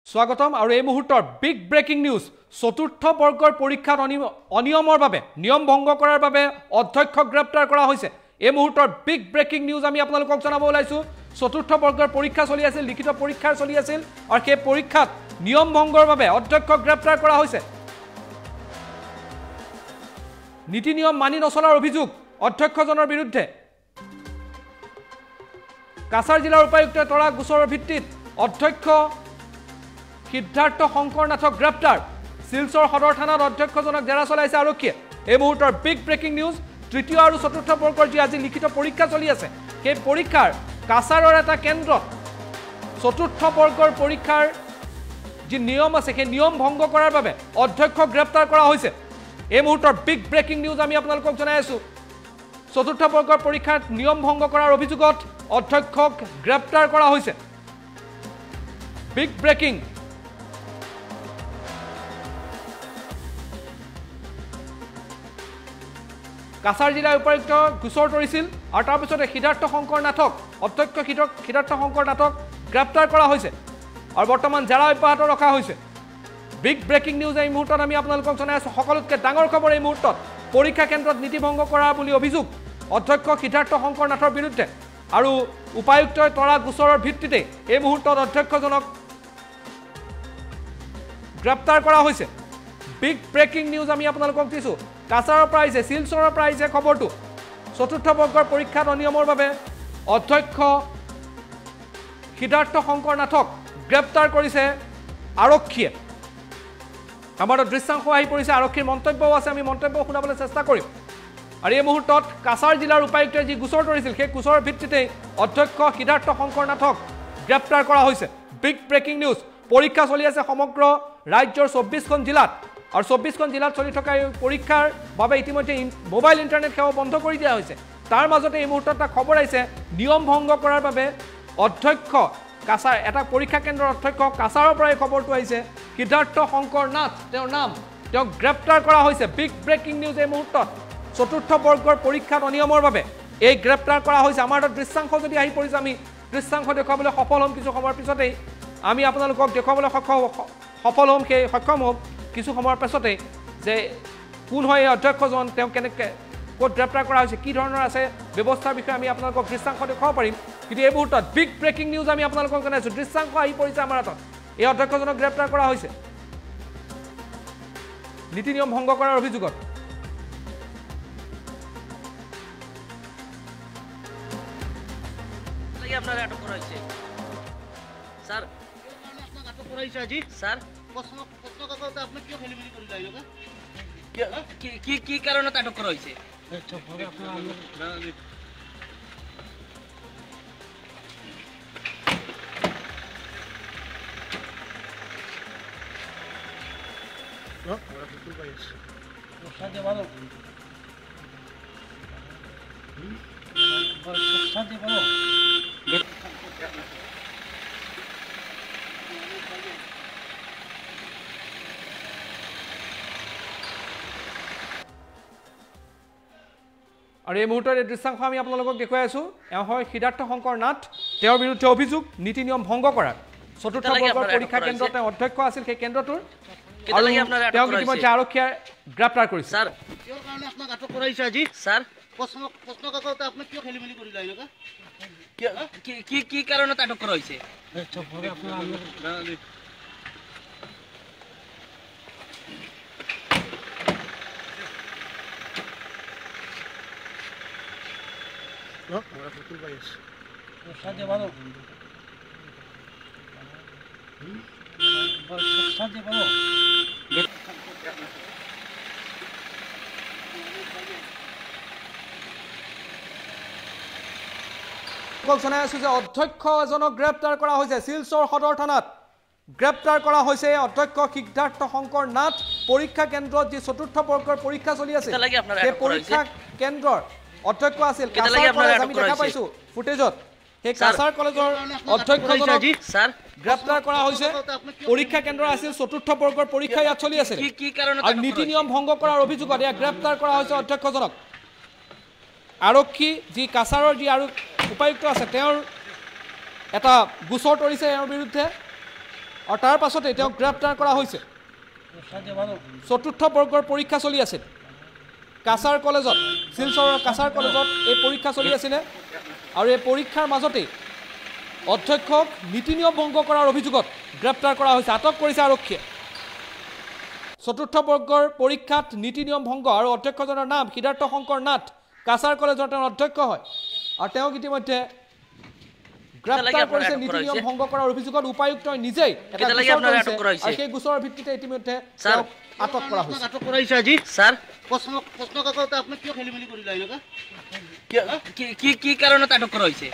স্বাগতম আৰু এই মুহূৰ্তৰ বিগ ব্ৰেকিং নিউজ চতুৰ্থ বৰ্গৰ পৰীক্ষাত অনিয়মৰ বাবে নিয়ম ভংগ কৰাৰ বাবে অধ্যক্ষক গ্ৰেপ্তাৰ কৰা হৈছে এই মুহূৰ্তৰ বিগ ব্ৰেকিং নিউজ আমি আপোনালোকক জনাব ওলাইছো চতুৰ্থ বৰ্গৰ পৰীক্ষা চলি আছিল লিখিত পৰীক্ষা চলি আছিল আৰু সেই পৰীক্ষাত নিয়ম ভংগৰ বাবে অধ্যক্ষক গ্ৰেপ্তাৰ কৰা হৈছে নীতি নিয়ম মানি নচলাৰ অভিযোগ অধ্যক্ষজনৰ বিৰুদ্ধে কাছাৰ জিলাৰ উপায়ুক্ত তৰা গোচৰৰ ভিত্তিত অধ্যক্ষ সিদ্ধাৰ্থ শংকৰনাথক গ্ৰেপ্তাৰ শিলচৰ সদৰ থানাত অধ্যক্ষজনক জেৰা চলাইছে আৰক্ষীয়ে এই মুহূৰ্তৰ বিগ ব্ৰেকিং নিউজ তৃতীয় আৰু চতুৰ্থ বৰ্গৰ যি আজি লিখিত পৰীক্ষা চলি আছে সেই পৰীক্ষাৰ কাছাৰৰ এটা কেন্দ্ৰত চতুৰ্থ বৰ্গৰ পৰীক্ষাৰ যি নিয়ম আছে সেই নিয়ম ভংগ কৰাৰ বাবে অধ্যক্ষক গ্ৰেপ্তাৰ কৰা হৈছে এই মুহূৰ্তৰ বিগ ব্ৰেকিং নিউজ আমি আপোনালোকক জনাই আছো চতুৰ্থ বৰ্গৰ পৰীক্ষাত নিয়ম ভংগ কৰাৰ অভিযোগত অধ্যক্ষক গ্ৰেপ্তাৰ কৰা হৈছে বিগ ব্ৰেকিং কাছাৰ জিলাৰ উপায়ুক্ত গোচৰ তৰিছিল আৰু তাৰ পিছতে সিদ্ধাৰ্থ শংকৰনাথক অধ্যক্ষ সিদ্ধাৰ্থ শংকৰনাথক গ্ৰেপ্তাৰ কৰা হৈছে আৰু বৰ্তমান জেৰা অব্যাহত ৰখা হৈছে বিগ ব্ৰেকিং নিউজ এই মুহূৰ্তত আমি আপোনালোকক জনাই আছো সকলোতকৈ ডাঙৰ খবৰ এই মুহূৰ্তত পৰীক্ষা কেন্দ্ৰত নীতি ভংগ কৰা বুলি অভিযোগ অধ্যক্ষ সিদ্ধাৰ্থ শংকৰনাথৰ বিৰুদ্ধে আৰু উপায়ুক্তই তৰা গোচৰৰ ভিত্তিতে এই মুহূৰ্তত অধ্যক্ষজনক গ্ৰেপ্তাৰ কৰা হৈছে বিগ ব্ৰেকিং নিউজ আমি আপোনালোকক দিছো কাছাৰৰ প্ৰাইজে শিলচৰৰ প্ৰাইজে খবৰটো চতুৰ্থ বৰ্গৰ পৰীক্ষাত অনিয়মৰ বাবে অধ্যক্ষ সিদ্ধাৰ্থ শংকৰনাথক গ্ৰেপ্তাৰ কৰিছে আৰক্ষীয়ে আমাৰ দৃশ্যাংশ আহি পৰিছে আৰক্ষীৰ মন্তব্যও আছে আমি মন্তব্য শুনাবলৈ চেষ্টা কৰিম আৰু এই মুহূৰ্তত কাছাৰ জিলাৰ উপায়ুক্তই যি গোচৰ তৰিছিল সেই গোচৰৰ ভিত্তিতে অধ্যক্ষ সিদ্ধাৰ্থ শংকৰনাথক গ্ৰেপ্তাৰ কৰা হৈছে বিগ ব্ৰেকিং নিউজ পৰীক্ষা চলি আছে সমগ্ৰ ৰাজ্যৰ 24খন জিলাত আৰু 24খন জিলাত চলি থকা এই পৰীক্ষাৰ বাবে ইতিমধ্যে মোবাইল ইণ্টাৰনেট সেৱা বন্ধ কৰি দিয়া হৈছে তাৰ মাজতে এই মুহূৰ্তত এটা খবৰ আহিছে নিয়ম ভংগ কৰাৰ বাবে অধ্যক্ষ কাছাৰ এটা পৰীক্ষা কেন্দ্ৰৰ অধ্যক্ষ কাছাৰৰ পৰা এই খবৰটো আহিছে সিদ্ধাৰ্থ শংকৰনাথ তেওঁৰ নাম তেওঁক গ্ৰেপ্তাৰ কৰা হৈছে বিগ ব্ৰেকিং নিউজ এই মুহূৰ্তত চতুৰ্থ বৰ্গৰ পৰীক্ষাত অনিয়মৰ বাবে এই গ্ৰেপ্তাৰ কৰা হৈছে আমাৰ দৃশ্যাংশ যদি আহি পৰিছে আমি দৃশ্যাংশ দেখুৱাবলৈ সফল হ'ম কিছু সময়ৰ পিছতেই আমি আপোনালোকক দেখুৱাবলৈ সফল হ'ম সেই সক্ষম হ'ম কিছু সময়ৰ পাছতে যে কোন হয় এই অধ্যক্ষজন তেওঁ কেনেকৈ ক'ত গ্ৰেপ্তাৰ কৰা হৈছে কি ধৰণৰ আছে ব্যৱস্থাৰ বিষয়ে আমি আপোনালোকক দৃশ্যাংশ দেখুৱাব পাৰিম কিন্তু এই মুহূৰ্তত বিগ ব্ৰেকিং নিউজ আমি আপোনালোকক জনাইছোঁ দৃশ্যাংশ আহি পৰিছে আমাৰ হাতত এই অধ্যক্ষজনক গ্ৰেপ্তাৰ কৰা হৈছে নীতি নিয়ম ভংগ কৰাৰ অভিযোগত আপনারা আটক করা হয়েছে স্যার আপনার আটক করা হয়েছে আজি স্যার প্রশ্ন কাকতে আপনি কি ফেলিমিলি করে যাই না কি কারণে আটক করা হয়েছে আৰু এই মুহূৰ্তৰ এই দৃশ্যাংশ আমি আপোনালোকক দেখুৱাই আছো এওঁ হয় সিদ্ধাৰ্থ শংকৰনাথ তেওঁৰ বিৰুদ্ধে অভিযোগ নীতি নিয়ম ভংগ কৰাৰ চতুৰ্থ বৰ্গৰ পৰীক্ষা কেন্দ্ৰত তেওঁ অধ্যক্ষ আছিল সেই কেন্দ্ৰটোৰ তেওঁক ইতিমধ্যে আৰক্ষীয়ে গ্ৰেপ্তাৰ কৰিছে স্যাৰ কিহৰ কাৰণে আপোনাক আটক কৰা হৈছে আজি স্যাৰ প্ৰশ্ন কাকতে আপনি কি খেলিমেলি কৰি যায় না কি কারণে আটক করা হয়েছে জনাই আছো যে অধ্যক্ষ এজনক গ্ৰেপ্তাৰ কৰা হৈছে শিলচৰ সদৰ থানাত গ্ৰেপ্তাৰ কৰা হৈছে অধ্যক্ষ সিদ্ধাৰ্থ শংকৰনাথ পৰীক্ষা কেন্দ্ৰত যি চতুৰ্থ বৰ্গৰ পৰীক্ষা চলি আছে সেই পৰীক্ষা কেন্দ্ৰৰ অধ্যক্ষ আছিল কাছাৰ কলেজ আমি দেখা পাইছো ফুটেজত সেই কাছাৰ কলেজৰ অধ্যক্ষজনক গ্ৰেপ্তাৰ কৰা হৈছে পৰীক্ষা কেন্দ্ৰ আছিল চতুৰ্থ বৰ্গৰ পৰীক্ষা ইয়াত চলি আছে আৰু নীতি নিয়ম ভংগ কৰাৰ অভিযোগত ইয়াক গ্ৰেপ্তাৰ কৰা হৈছে অধ্যক্ষজনক আৰক্ষী যি কাছাৰৰ যি আৰু উপায়ুক্ত আছে তেওঁৰ এটা গোচৰ তৰিছে এওঁৰ বিৰুদ্ধে আৰু তাৰ পাছতে তেওঁক গ্ৰেপ্তাৰ কৰা হৈছে চতুৰ্থ বৰ্গৰ পৰীক্ষা চলি আছিল কাছাৰ কলেজত শিলচৰৰ কাছাৰ কলেজত এই পৰীক্ষা চলি আছিলে আৰু এই পৰীক্ষাৰ মাজতেই অধ্যক্ষক নীতি নিয়ম ভংগ কৰাৰ অভিযোগত গ্ৰেপ্তাৰ কৰা হৈছে আটক কৰিছে আৰক্ষীয়ে চতুৰ্থ বৰ্গৰ পৰীক্ষাত নীতি নিয়ম ভংগ আৰু অধ্যক্ষজনৰ নাম সিদ্ধাৰ্থ শংকৰ নাথ কাছাৰ কলেজৰ তেওঁ অধ্যক্ষ হয় আৰু তেওঁক ইতিমধ্যে গ্ৰেপ্তাৰ কৰিছে নীতি নিয়ম ভংগ কৰাৰ অভিযোগত উপায়ুক্তই নিজেই এটা গোচৰ কৰিছে আৰু সেই গোচৰৰ ভিত্তিতে ইতিমধ্যে তেওঁক আটক কৰা হৈছে আটক কৰাইছে আজি স্যাৰ প্ৰশ্ন কাকতে আপুনি কিয় খেলিমেলি কৰিলে এনেকা কি কাৰণত আটক কৰা হৈছে